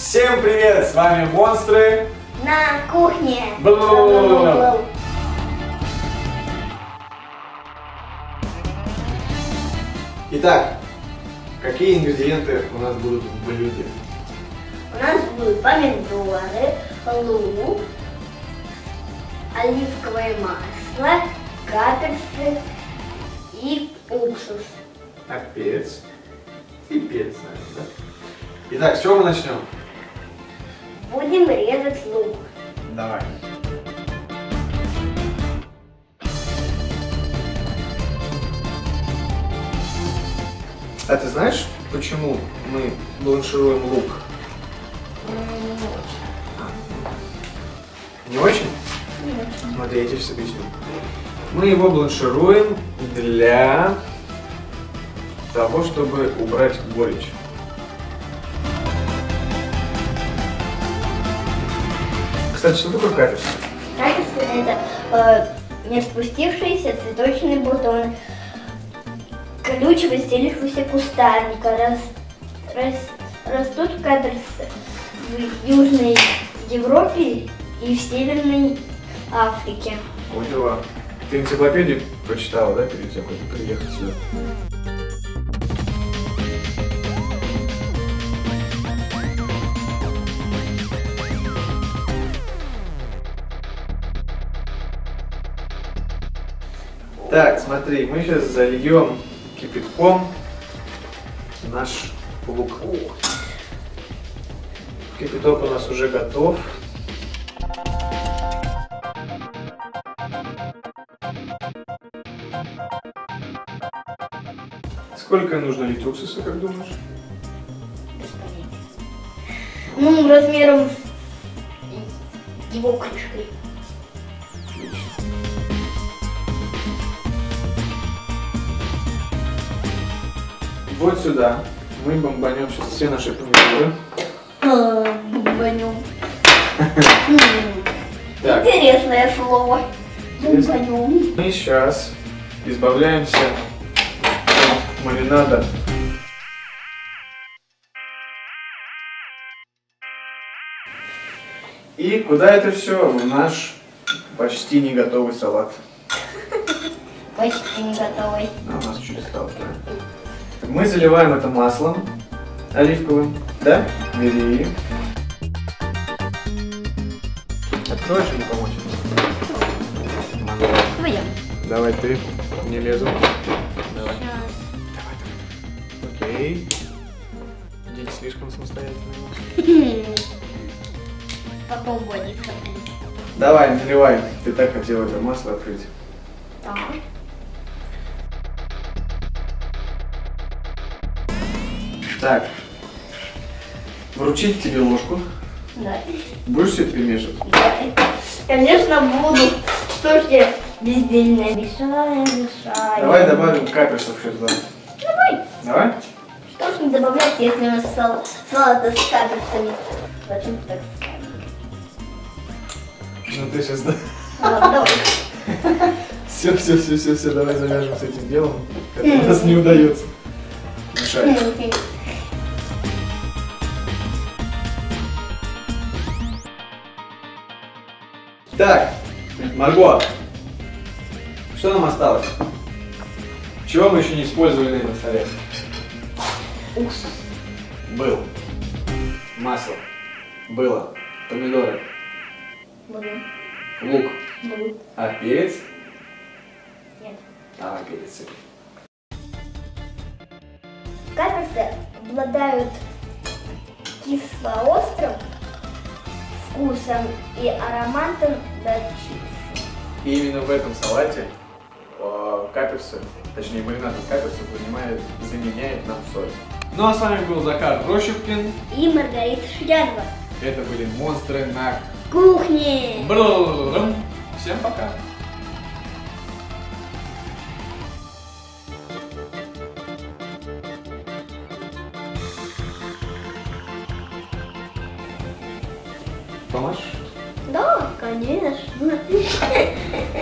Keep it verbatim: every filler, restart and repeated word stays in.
Всем привет! С вами монстры на кухне. Бл-бл-бл-бл-бл. Итак, какие ингредиенты у нас будут в блюде? У нас будут помидоры, лук, оливковое масло, каперсы и уксус. А перец? И перец, наверное, да? Итак, с чего мы начнем? Будем резать лук. Давай. А ты знаешь, почему мы бланшируем лук? Не очень? Не очень. Смотри, я тебе сейчас объясню. Мы его бланшируем для того, чтобы убрать горечь. Кстати, что такое каперс? Каперсы это э, не распустившиеся цветочные бутоны колючего стелящегося кустарника. Рас, рас, растут каперсы в Южной Европе и в Северной Африке. Вот дела. Ты энциклопедию прочитала, да, перед тем, как приехать сюда? Так, смотри, мы сейчас зальем кипятком наш лук. Кипяток у нас уже готов. Сколько нужно лить уксуса, как думаешь? Без понятия. Ну, размером с его крышкой. Отлично. Вот сюда мы бомбанем сейчас все наши помидоры. Бомбанем. Так. Интересное слово. Интересно. Бомбанем. Мы сейчас избавляемся от маринада. И куда это все? В наш почти не готовый салат. Почти не готовый. А у нас чуть осталось, да? Мы заливаем это маслом оливковым, да? Бери. Откроешь или помочь? Могу. Пойдем. Давай ты, не лезу. Давай. Сейчас. Окей. Дети слишком самостоятельные. Попробуй не смотреть. Давай, наливай. Ты так хотела это масло открыть. Так. Так. Вручить тебе ложку. Да. Будешь все это перемешивать? Да. Конечно, буду. Что ж я бездельная? Мешаю, мешаю. Давай добавим каперсов еще туда. Давай. Давай? Что ж не добавлять, если у нас сал салат с каперсами? Зачем так сказать? Ну ты сейчас, да? Ладно, давай. Все, все, все, все, все, давай завяжем с этим делом. Это у нас не удается. Мешай. Так, Марго, что нам осталось? Чего мы еще не использовали на этом столе? Уксус. Был. Масло. Было. Помидоры. Буду. Лук. Буду. А перец? Нет. Давай перец. Каперсы обладают кисло-острым вкусом и ароматом горчицы. И именно в этом салате э, каперсы, точнее маринад из каперсов занимает, заменяет нам соль. Ну а с вами был Захар Прощупкин. И Маргарита Шудянова. Это были монстры на Кухне. Бл-бл-бл-бл. Всем пока. Помашь? Да, конечно.